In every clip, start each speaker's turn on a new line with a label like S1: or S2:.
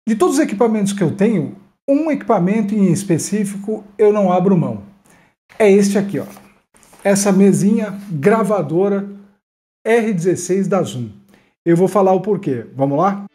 S1: De todos os equipamentos que eu tenho, um equipamento em específico eu não abro mão. É este aqui, ó. Essa mesinha gravadora R16 da Zoom. Eu vou falar o porquê. Vamos lá?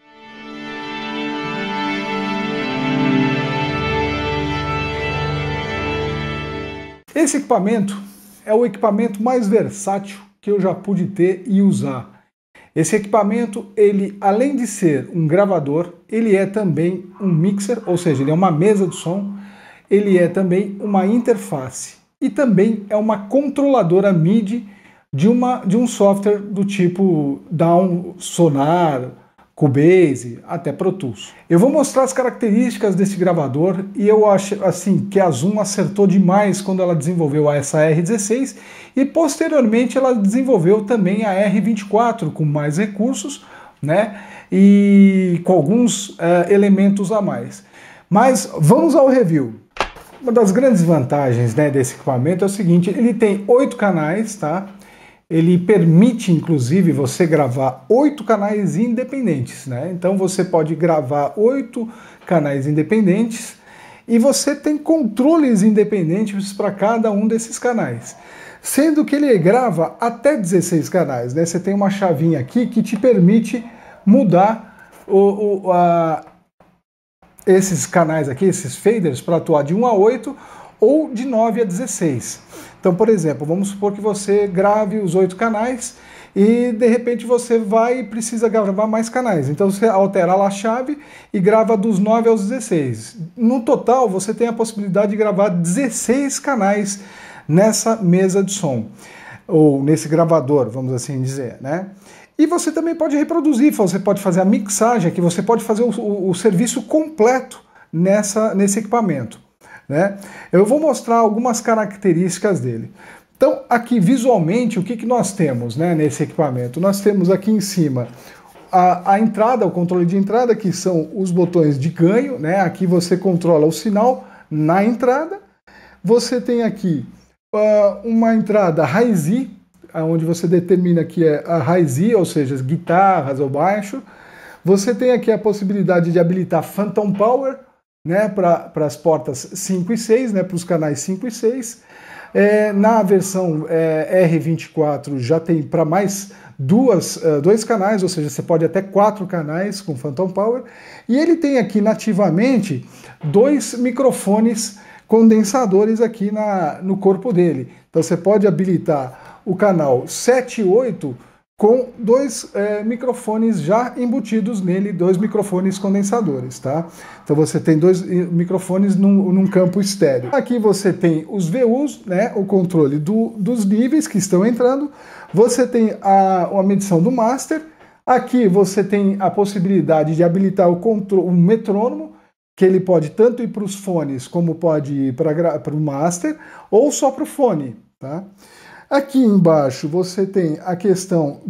S1: Esse equipamento é o equipamento mais versátil que eu já pude ter e usar. Esse equipamento, ele, além de ser um gravador, ele é também um mixer, ou seja, ele é uma mesa de som, ele é também uma interface e também é uma controladora MIDI de um software do tipo Down, Sonar, Cubase, até Pro Tools. Eu vou mostrar as características desse gravador e eu acho assim que a Zoom acertou demais quando ela desenvolveu essa R16 e posteriormente ela desenvolveu também a R24 com mais recursos, né? E com alguns elementos a mais. Mas vamos ao review. Uma das grandes vantagens, né, desse equipamento é o seguinte: ele tem 8 canais, tá? Ele permite, inclusive, você gravar 8 canais independentes, né? Então você pode gravar 8 canais independentes e você tem controles independentes para cada um desses canais. Sendo que ele grava até 16 canais, né? Você tem uma chavinha aqui que te permite mudar esses canais aqui, esses faders, para atuar de 1 a 8 ou de 9 a 16. Então, por exemplo, vamos supor que você grave os 8 canais e de repente você vai e precisa gravar mais canais. Então você altera lá a chave e grava dos 9 aos 16. No total, você tem a possibilidade de gravar 16 canais nessa mesa de som, ou nesse gravador, vamos assim dizer, né? E você também pode reproduzir, você pode fazer a mixagem aqui, você pode fazer o serviço completo nesse equipamento, né? Eu vou mostrar algumas características dele. Então, aqui visualmente, o que nós temos, né, nesse equipamento? Nós temos aqui em cima a entrada, o controle de entrada, que são os botões de ganho, né? Aqui você controla o sinal na entrada. Você tem aqui uma entrada Hi-Z, onde você determina que é a Hi-Z, ou seja, as guitarras ou baixo. Você tem aqui a possibilidade de habilitar Phantom Power, né, para as portas 5 e 6, né, para os canais 5 e 6. Na versão R24 já tem para mais dois canais, ou seja, você pode até 4 canais com Phantom Power. E ele tem aqui nativamente 2 microfones condensadores aqui no corpo dele. Então você pode habilitar o canal 7 e 8 com 2 microfones já embutidos nele, 2 microfones condensadores, tá? Então você tem 2 microfones num campo estéreo. Aqui você tem os VUs, né, o controle dos níveis que estão entrando, você tem a medição do master, aqui você tem a possibilidade de habilitar o metrônomo, que ele pode tanto ir para os fones como pode ir para o master, ou só para o fone, tá? Aqui embaixo você tem a questão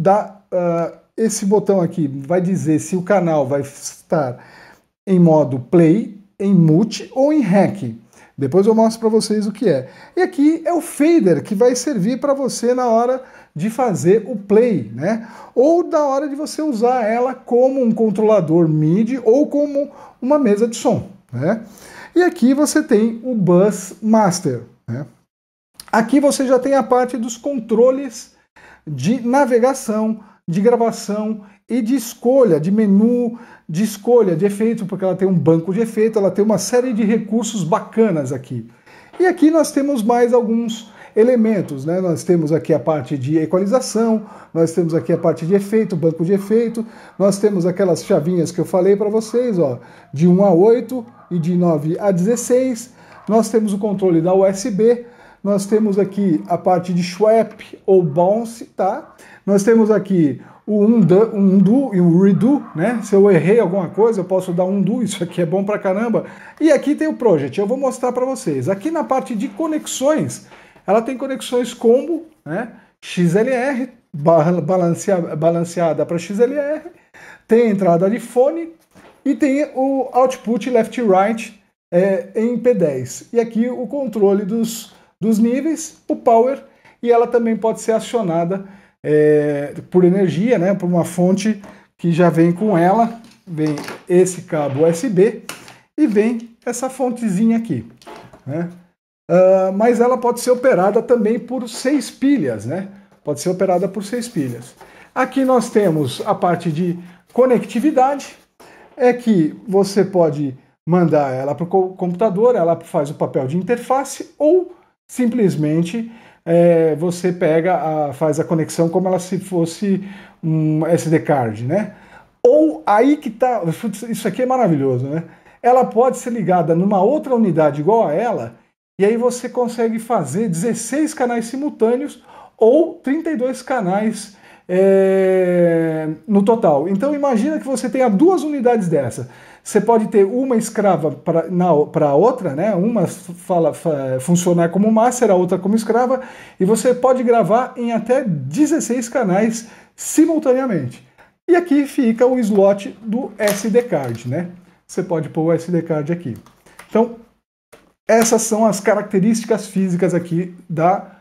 S1: esse botão aqui vai dizer se o canal vai estar em modo play, em mute ou em rec. Depois eu mostro para vocês o que é. E aqui é o fader que vai servir para você na hora de fazer o play, né? Ou da hora de você usar ela como um controlador MIDI ou como uma mesa de som, né? E aqui você tem o Bus Master, né? Aqui você já tem a parte dos controles de navegação, de gravação e de escolha, de menu, de escolha de efeito, porque ela tem um banco de efeito, ela tem uma série de recursos bacanas aqui. E aqui nós temos mais alguns elementos, né? Nós temos aqui a parte de equalização, nós temos aqui a parte de efeito, banco de efeito, nós temos aquelas chavinhas que eu falei para vocês, ó, de 1 a 8 e de 9 a 16, nós temos o controle da USB, nós temos aqui a parte de swap ou bounce, tá? Nós temos aqui o undo e o redo, né? Se eu errei alguma coisa, eu posso dar um undo, isso aqui é bom pra caramba. E aqui tem o project, eu vou mostrar para vocês. Aqui na parte de conexões, ela tem conexões combo, né? XLR, balanceada para XLR, tem entrada de fone e tem o output left e right em P10. E aqui o controle dos níveis, o power, e ela também pode ser acionada por energia, né, por uma fonte que já vem com ela, vem esse cabo USB e vem essa fontezinha aqui, né? Mas ela pode ser operada também por 6 pilhas, né? Pode ser operada por 6 pilhas. Aqui nós temos a parte de conectividade, é que você pode mandar ela para o computador, ela faz o papel de interface, ou simplesmente você faz a conexão como ela se fosse um SD card, né? Ou aí que tá, isso aqui é maravilhoso, né? Ela pode ser ligada numa outra unidade igual a ela, e aí você consegue fazer 16 canais simultâneos ou 32 canais no total. Então imagina que você tenha 2 unidades dessa. Você pode ter uma escrava para a outra, né? Uma funcionar como master, a outra como escrava, e você pode gravar em até 16 canais simultaneamente. E aqui fica o slot do SD card, né? Você pode pôr o SD card aqui. Então, essas são as características físicas aqui da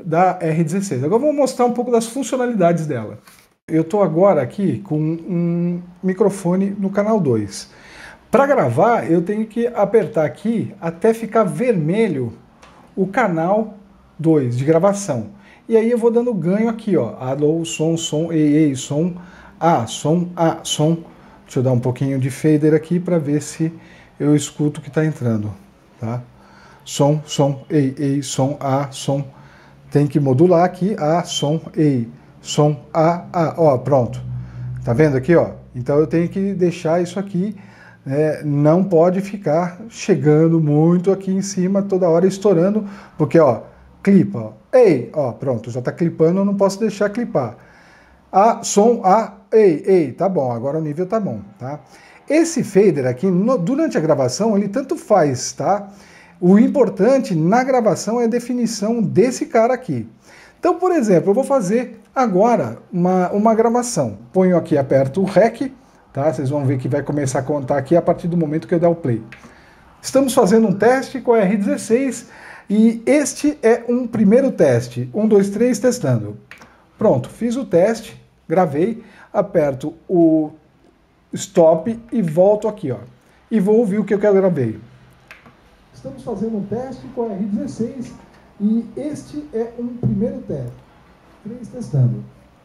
S1: R16. Agora eu vou mostrar um pouco das funcionalidades dela. Eu estou agora aqui com um microfone no canal 2. Para gravar, eu tenho que apertar aqui até ficar vermelho o canal 2 de gravação. E aí eu vou dando ganho aqui, ó. Alô, som, ei, som, som. Deixa eu dar um pouquinho de fader aqui para ver se eu escuto o que está entrando, tá? Som, ei, som, som. Tem que modular aqui, som, ei, som, ó, pronto. Tá vendo aqui, ó? Então eu tenho que deixar isso aqui, não pode ficar chegando muito aqui em cima, toda hora estourando, porque, ó, clipa, ó, ei, ó, pronto, já tá clipando, eu não posso deixar clipar. Som, ei, tá bom, agora o nível tá bom, tá? Esse fader aqui, durante a gravação, ele tanto faz, tá? O importante na gravação é a definição desse cara aqui. Então, por exemplo, eu vou fazer agora uma gravação. Ponho aqui, aperto o REC, tá? Vocês vão ver que vai começar a contar aqui a partir do momento que eu der o play. Estamos fazendo um teste com a R16 e este é um primeiro teste. 1, 2, 3, testando. Pronto, fiz o teste, gravei, aperto o stop e volto aqui, ó. E vou ouvir o que eu gravei. Estamos fazendo um teste com a R16 e este é um primeiro teste. 3 testando.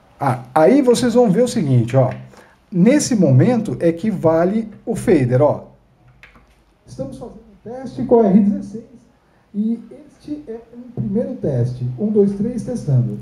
S1: Aí vocês vão ver o seguinte, ó. Nesse momento é que vale o fader, ó. Estamos fazendo um teste com a R16 e este é um primeiro teste. 1, 2, 3, testando.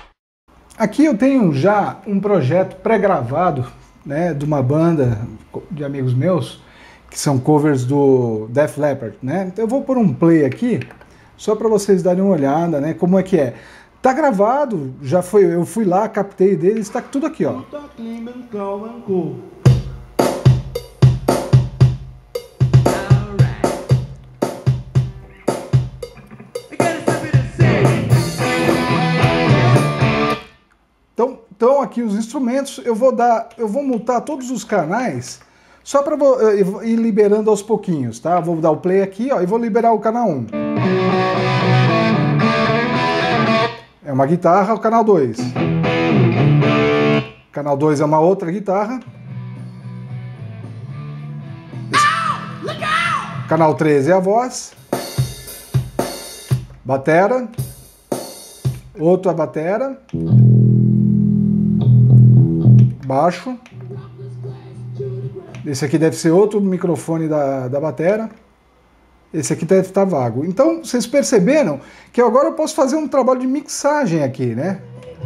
S1: Aqui eu tenho já um projeto pré-gravado, né, de uma banda de amigos meus, que são covers do Def Leppard, né? Então eu vou pôr um play aqui, só para vocês darem uma olhada, né, como é que é. Tá gravado, eu fui lá, captei dele, está tudo aqui, ó. Então aqui os instrumentos, eu vou mutar todos os canais, só para ir liberando aos pouquinhos, tá? Vou dar o play aqui, ó, e vou liberar o canal 1. É uma guitarra, o canal 2. Canal 2 é uma outra guitarra. Canal 3 é a voz. Batera. Outra batera. Baixo. Esse aqui deve ser outro microfone da batera. Esse aqui deve estar vago. Então, vocês perceberam que agora eu posso fazer um trabalho de mixagem aqui, né?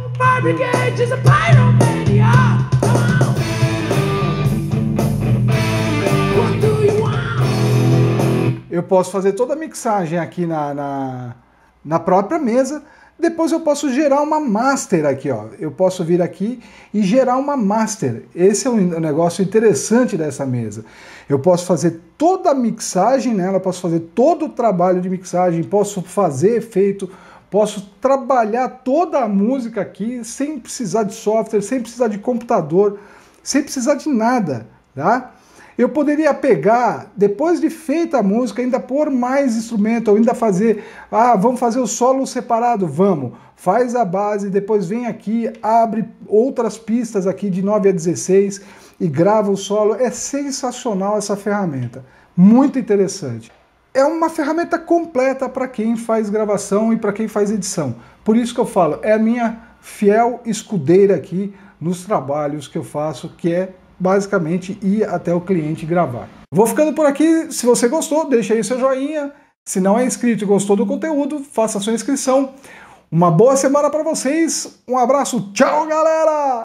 S1: Eu posso fazer toda a mixagem aqui na própria mesa. Depois eu posso gerar uma master aqui, ó. Eu posso vir aqui e gerar uma master. Esse é um negócio interessante dessa mesa. Eu posso fazer toda a mixagem nela, posso fazer todo o trabalho de mixagem, posso fazer efeito, posso trabalhar toda a música aqui sem precisar de software, sem precisar de computador, sem precisar de nada, tá? Eu poderia pegar, depois de feita a música, ainda pôr mais instrumento, ou ainda fazer, vamos fazer o solo separado, vamos, faz a base, depois vem aqui, abre outras pistas aqui de 9 a 16, e grava o solo. É sensacional essa ferramenta, muito interessante. É uma ferramenta completa para quem faz gravação e para quem faz edição. Por isso que eu falo, é a minha fiel escudeira aqui nos trabalhos que eu faço, que é basicamente ir até o cliente gravar. Vou ficando por aqui. Se você gostou, deixa aí seu joinha. Se não é inscrito e gostou do conteúdo, faça a sua inscrição. Uma boa semana para vocês. Um abraço. Tchau, galera!